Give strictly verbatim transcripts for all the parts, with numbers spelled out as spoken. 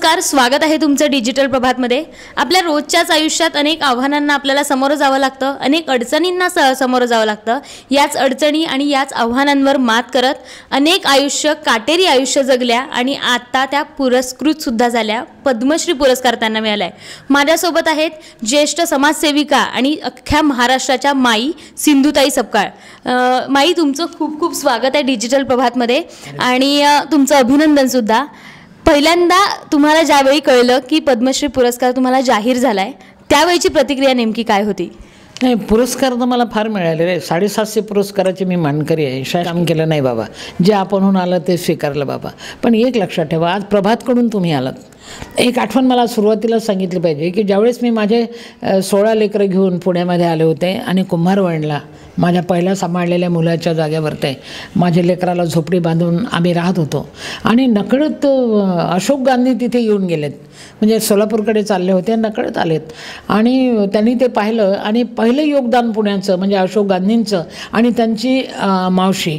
नमस्कार, स्वागत आहे तुमचं डिजिटल प्रभातमध्ये। आपल्या रोजच्याच आयुष्यात अनेक आव्हानांना आपल्याला सामोरं जावं लागतं, अनेक अडचणींना सामोरं जावं लागतं। याच अडचणी आणि याच आव्हानांवर मात करत अनेक आयुष्य काटेरी आयुष्य जगल्या आणि आता त्या पुरस्कृत सुद्धा झाल्या। पद्मश्री पुरस्कार त्यांना मिळालाय। माझ्यासोबत आहेत ज्येष्ठ समाजसेविका आणि अख्ख्या महाराष्ट्राच्या माई सिंधुताई सपकाळ। माई, तुमचं खूप खूप स्वागत आहे डिजिटल प्रभातमध्ये आणि तुमचं अभिनंदन सुद्धा। पहिल्यांदा तुम्हाला ज्यावेळी कळलं की पद्मश्री पुरस्कार तुम्हाला जाहीर झालाय, त्यावेळीची प्रतिक्रिया नेमकी काय होती? नाही, पुरस्कार तर मला फार मिळालेले आहे। साडेसातशे पुरस्काराचे मी मानकरी आहे। शाळा काम केलं नाही बाबा, जे आपणहून आलं ते स्वीकारलं बाबा। पण एक लक्षात ठेवा, आज प्रभातकडून तुम्ही आलात। एक आठवण मला सुरुवातीला सांगितली पाहिजे की ज्यावेळेस मी माझे सोळा लेकरं घेऊन पुण्यामध्ये आले होते आणि कुंभारवणला माझ्या पहिल्या सांभाळलेल्या मुलाच्या जागेवरती माझे लेकराला झोपडी बांधून आम्ही राहत होतो आणि नकळत अशोक गांधी तिथे येऊन गेलेत, म्हणजे सोलापूरकडे चालले होते, नकळत आलेत आणि त्यांनी ते पाहिलं आणि पहिलं योगदान पुण्याचं म्हणजे अशोक गांधींचं आणि त्यांची मावशी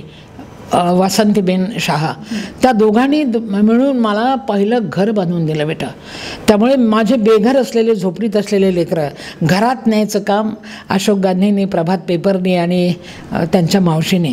वासंतीबेन शहा, त्या दोघांनी मिळून मला पहिलं घर बांधून दिलं बेटा। त्यामुळे माझे बेघर असलेले, झोपडीत असलेले लेकरं घरात न्यायचं काम अशोक गांधींनी, प्रभात पेपरनी आणि त्यांच्या मावशीने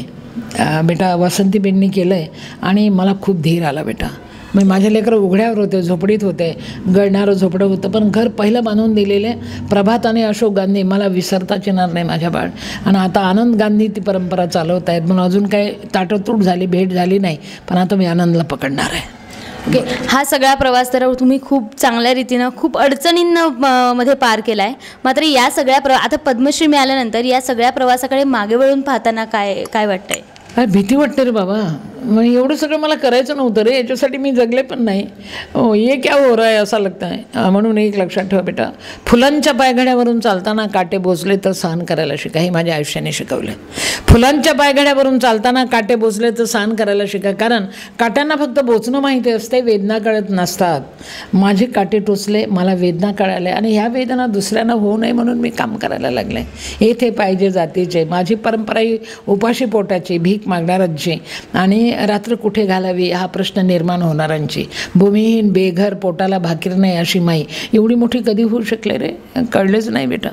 बेटा वासंतीबेननी केलं आहे आणि मला खूप धीर आला बेटा। मग माझे लेकरं उघड्यावर होते, झोपडीत होते, गळणारं झोपडं होतं, पण घर पहिलं बांधून दिलेले प्रभात आणि अशोक गांधी मला विसरताच येणार नाही माझ्या बाळ। आणि आता आनंद गांधी ती परंपरा चालवत आहेत, म्हणून अजून काही ताटतूट झाली, भेट झाली नाही, पण आता मी आनंदला पकडणार आहे। ओके, हा सगळा प्रवास तर तुम्ही खूप चांगल्या रीतीनं खूप अडचणींना मध्ये पार केला आहे। मात्र या सगळ्या प्र आता पद्मश्री मिळाल्यानंतर या सगळ्या प्रवासाकडे मागे वळून पाहताना काय काय वाटतंय? काय भीती वाटते रे बाबा, मग एवढं सगळं मला करायचं नव्हतं रे, याच्यासाठी मी जगले पण नाही। हो, ये क्या हो रहा है असं लागतं आहे। म्हणून एक लक्षात ठेवा बेटा, फुलांच्या पायघड्यावरून चालताना काटे बोचले तर सहन करायला शिका, हे माझ्या आयुष्याने शिकवलं। फुलांच्या पायघड्यावरून चालताना काटे बोचले तर सहन करायला शिका, कारण काट्यांना फक्त बोचणं माहिती असते, वेदना कळत नसतात। माझे काटे टोचले, मला वेदना कळाल्या आणि ह्या वेदना दुसऱ्यांना होऊ नये म्हणून मी काम करायला लागले। येथे पाहिजे जातीचे, माझी परंपरा ही उपाशी पोटाची, भीक मागणाऱ्यांची आणि रात्र कुठे घालावी हा प्रश्न निर्माण होणाऱ्यांची, भूमिहीन, बेघर, पोटाला भाकीर नाही अशी माई एवढी मोठी कधी होऊ शकले रे? कळलेच नाही बेटा।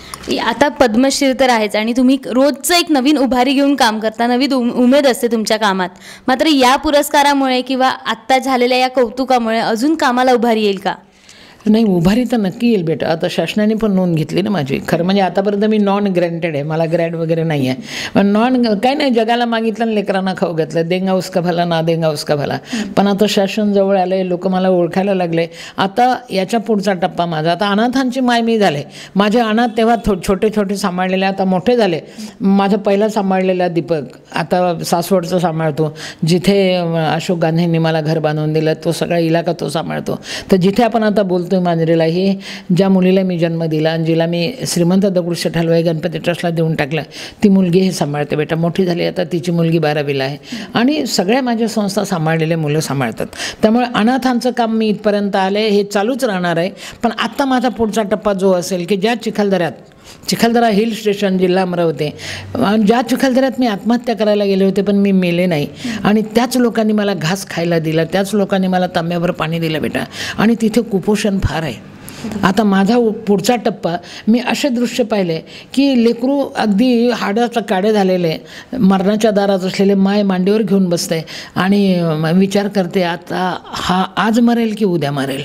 आता पद्मश्री तर आहेच आणि तुम्ही रोजचं एक नवीन उभारी घेऊन काम करता, नवीन उमेद असते तुमच्या कामात। मात्र या पुरस्कारामुळे किंवा आत्ता झालेल्या या कौतुकामुळे अजून कामाला उभारी येईल का? नाही, उभारी तर नक्की येईल बेटा। आता शासनाने पण नोंद घेतली ना माझी। खरं म्हणजे आतापर्यंत मी नॉन ग्रँटेड आहे, मला ग्रँड वगैरे नाही आहे, पण नॉन काय नाही, जगाला मागितलं आणि लेकरांना खाऊ घातलं, देंगा उसका भला ना देंगा उसका भला। पण आता शासन जवळ आलं आहे, लोक मला ओळखायला लागले। आता याच्या पुढचा टप्पा माझा, आता अनाथांची माय मी झाले। माझे अनाथ तेव्हा थो छोटे छोटे सांभाळलेले आता मोठे झाले। माझा पहिला सांभाळलेला दीपक आता सासवडचं सांभाळतो, जिथे अशोक गांधींनी मला घर बांधून दिलं तो सगळा इलाका तो सांभाळतो। तर जिथे आपण आता बोलतो मांजरेला, हे ज्या मुलीला मी जन्म दिला आणि जिला मी श्रीमंत दगडूशेठ हलवाई गणपती ट्रस्टला देऊन टाकलं, ती मुलगी हे सांभाळते बेटा। मोठी झाली, आता तिची मुलगी बारावीला आहे आणि सगळ्या माझ्या संस्था सांभाळलेले मुलं सांभाळतात। त्यामुळे अनाथांचं काम मी इथपर्यंत आले, हे चालूच राहणार आहे। पण आत्ता माझा पुढचा टप्पा जो असेल की ज्या चिखलदऱ्यात, चिखलदरा हिल स्टेशन, जिल्हा अमरावती, ज्या चिखलदऱ्यात मी आत्महत्या करायला गेले होते पण मी मेले नाही आणि त्याच लोकांनी मला घास खायला दिला, त्याच लोकांनी मला तांब्यावर पाणी दिलं बेटा, आणि तिथे कुपोषण फार आहे। आता माझा पुढचा टप्पा, मी असे दृश्य पाहिले की लेकरू अगदी हाडाचं काडे झालेले, मरणाच्या दारात असलेले माय मांडीवर घेऊन बसते आणि विचार करते आता हा आज मरेल की उद्या मरेल,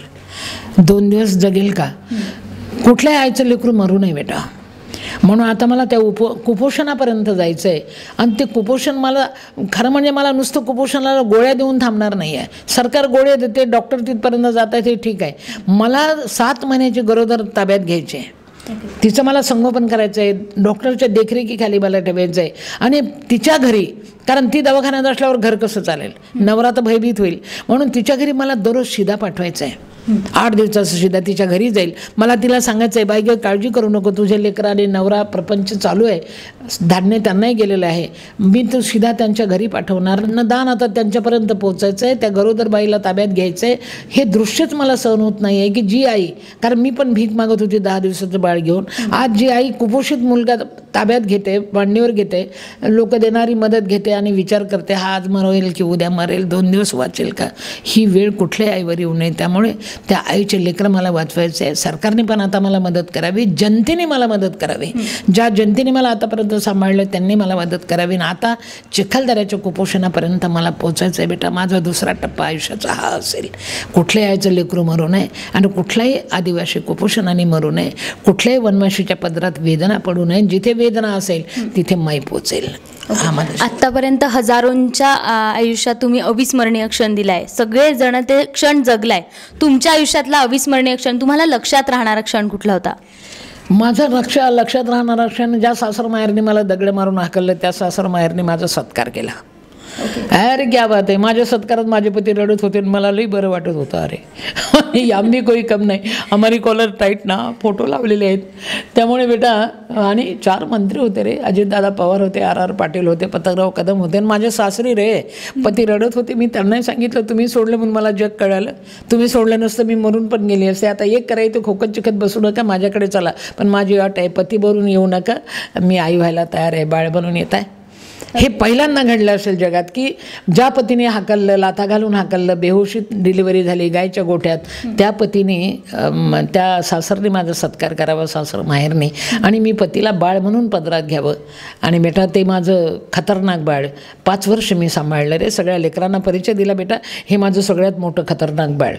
दोन दिवस जगेल का? कुठल्याही आईचं लेकरू मरू नये बेटा। म्हणून आता मला त्या उप कुपोषणापर्यंत जायचं आहे आणि ते कुपोषण मला खरं म्हणजे मला नुसतं कुपोषणाला गोळ्या देऊन थांबणार नाही आहे। सरकार गोळ्या देते, डॉक्टर तिथपर्यंत जात आहे, ते ठीक आहे, मला सात महिन्याची गरोदर ताब्यात घ्यायची आहे, तिचं मला संगोपन करायचं आहे, डॉक्टरच्या देखरेखीखाली मला ठेवायचं आहे आणि तिच्या घरी, कारण ती दवाखान्यात असल्यावर घर कसं चालेल, नवरा तर भयभीत होईल, म्हणून तिच्या घरी मला दररोज शिदा पाठवायचा आहे। आठ दिवसाचं शिदा तिच्या घरी जाईल, मला तिला सांगायचं आहे बाई ग काळजी करू नको, तुझे लेकरं आणि नवरा प्रपंच चालू आहे, धान्य त्यांनाही गेलेलं आहे, मी तो शिदा त्यांच्या घरी पाठवणार, न दान आता त्यांच्यापर्यंत पोचायचं आहे, त्या गरोदर बाईला ताब्यात घ्यायचं आहे। हे दृश्यच मला सहन होत नाही आहे की जी आई, कारण मी पण भीक मागत होती दहा दिवसाचं बाळ बाळ घेऊन. आज जी आई कुपोषित मुलगा ताब्यात घेते, मांडीवर घेते, लोक देणारी मदत घेते आणि विचार करते हा आज मरेल की उद्या मरेल, दोन दिवस वाचेल का, ही वेळ कुठल्याही आईवर येऊ नये. त्यामुळे त्या आईचे लेकरं मला वाचवायचे आहे. सरकारने पण आता मला मदत करावी, जनतेने मला मदत करावी. ज्या जनतेने मला आतापर्यंत सांभाळलं त्यांनी मला मदत करावी. आणि आता चिखलदऱ्याच्या कुपोषणापर्यंत मला पोचायचं आहे बेटा. माझा दुसरा टप्पा आयुष्याचा हा असेल. कुठल्याही आईचं लेकरू मरू नये आणि कुठलाही आदिवासी कुपोषणाने मरू नये, कुठल्याही वनवाशीच्या पदरात वेदना पडू नये. जिथे वेदना असेल तिथे मै पोचेल. हा माझा आत्तापर्यंत हजारोंच्या आ, आयुष्यात तुम्ही अविस्मरणीय क्षण दिलाय. सगळे जण ते क्षण जगलाय. तुमच्या आयुष्यातला अविस्मरणीय क्षण, तुम्हाला लक्षात राहणारा क्षण कुठला होता? माझा लक्ष लक्षात राहणारा क्षण, ज्या सासर माहेरने मला दगड मारून हाकललं त्या सासर माहेरने माझा सत्कार केला. अरे क्या बात आहे. माझ्या सत्कारात माझे पती रडत होते आणि मला लई बरं वाटत होतं. अरे आम्ही कोई कम नाही, हमारी कॉलर टाईट ना, फोटो लावलेले आहेत. त्यामुळे बेटा, आणि चार मंत्री होते रे, अजितदादा पवार होते, आर आर पाटील होते, पतंगराव कदम होते आणि माझे सासरी रे. पती रडत होते. मी त्यांनाही सांगितलं तुम्ही सोडलं म्हणून मला जग कळालं, तुम्ही सोडलं नसतं मी मरून पण गेली असते. आता एक करायचं, खोकत चिखत बसू नका, माझ्याकडे चला. पण माझी अट आहे, पती भरून येऊ नका, मी आई व्हायला तयार आहे, बाळ बनून येत आहे. हे पहिल्यांदा घडलं असेल जगात की ज्या पतीने हाकललं, लाथा घालून हाकललं, बेहोशीत डिलिव्हरी झाली गायच्या गोठ्यात, त्या पतीने त्या सासरने माझा सत्कार करावा, सासर माहेरने. आणि मी पतीला बाळ म्हणून पदरात घ्यावं. आणि बेटा ते माझं खतरनाक बाळ पाच वर्ष मी सांभाळलं रे. सगळ्या लेकरांना परिचय दिला बेटा, हे माझं सगळ्यात मोठं खतरनाक बाळ.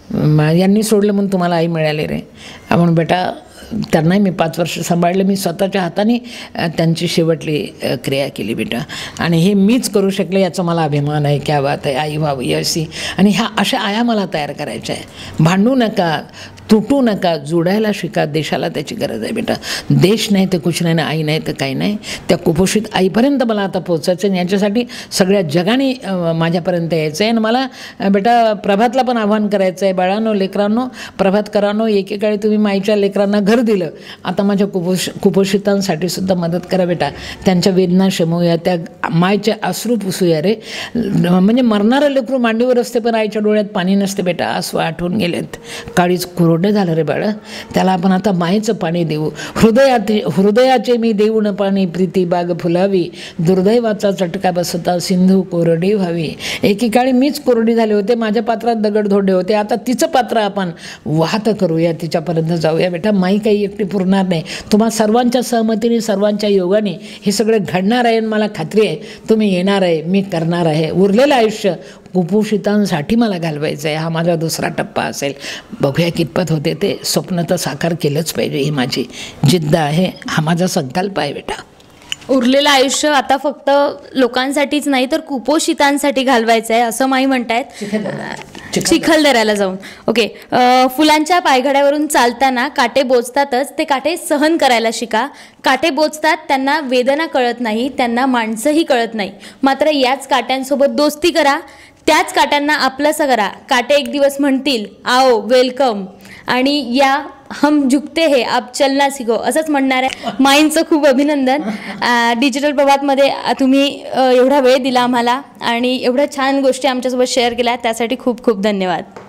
यांनी सोडलं म्हणून तुम्हाला आई मिळाली रे. म्हणून बेटा त्यांनाही मी पाच वर्ष सांभाळलं. मी स्वतःच्या हाताने त्यांची शेवटली क्रिया केली बेटा. आणि हे मीच करू शकले याचा मला अभिमान आहे. क्या बात आहे, आई व्हावी अशी. आणि ह्या अशा आया मला तयार करायच्या आहे. भांडू नका, तुटू नका, जोडायला शिका. देशाला त्याची गरज आहे बेटा. देश नाही तर कुछ नाही, आई नाही तर काही नाही. त्या कुपोषित आईपर्यंत मला आता पोचायचं आहे. याच्यासाठी सगळ्या जगाने माझ्यापर्यंत यायचं आहे. आणि मला बेटा प्रभातला पण आव्हान करायचं आहे, बाळांनो, लेकरांनो, प्रभातकरांनो, एकेकाळी तुम्ही माईच्या लेकरांना घर दिलं, आता माझ्या कुपोष कुपोषितांसाठी सुद्धा मदत करा बेटा. त्यांच्या वेदना शमवूया, त्या मायचे अश्रू पुसूया रे. म्हणजे मरणारं लेकरू मांडीवर असते पण आईच्या डोळ्यात पाणी नसते बेटा. आसू आठवून गेलेत, काळीच कुरडे झालं रे बाळा. त्याला आपण आता मायेचं पाणी देऊ. हृदयात हृदयाचे मी देऊन पाणी, प्रीती बाग फुलावी, दुर्दैवाचा चटका बसता सिंधू कोरडी व्हावी. एकेकाळी मीच कोरडी झाले होते, माझ्या पात्रात दगड धोडे होते. आता तिचं पात्र आपण वाहत करूया, तिच्यापर्यंत जाऊया बेटा. माई काही एकटी पुरणार नाही. तुम्हा सर्वांच्या सहमतीने, सर्वांच्या योगाने हे सगळं घडणार आहे. आणि मला खात्री आहे तुम्ही येणार आहे, मी करणार आहे. उरलेलं आयुष्य कुपोषितांसाठी मला घालवायचं आहे. हा माझा दुसरा टप्पा असेल. बघूया कितपत होते ते. स्वप्न तर साकार केलंच पाहिजे, ही माझी जिद्द आहे, हा माझा संकल्प आहे बेटा. उरलेलं आयुष्य आता फक्त लोकांसाठीच नाही तर कुपोषितांसाठी घालवायचं आहे असं माई म्हणतायत. चिखलदऱ्याला जाऊन. ओके. फुलांच्या पायघड्यावरून चालताना काटे बोचतातच, ते काटे सहन करायला शिका. काटे बोचतात, त्यांना वेदना कळत नाही, त्यांना माणसंही कळत नाही. मात्र याच काट्यांसोबत दोस्ती करा, त्याच काट्यांना आपलंसं करा. काटे एक दिवस म्हणतील आओ वेलकम, आणि या हम झुकते है आप चलना सिखो असंच म्हणणार आहे. माईंचं खूप अभिनंदन. डिजिटल प्रभातमध्ये तुम्ही एवढा वेळ दिला आम्हाला आणि एवढ्या छान गोष्टी आमच्यासोबत शेअर केल्या, त्यासाठी खूप खूप धन्यवाद.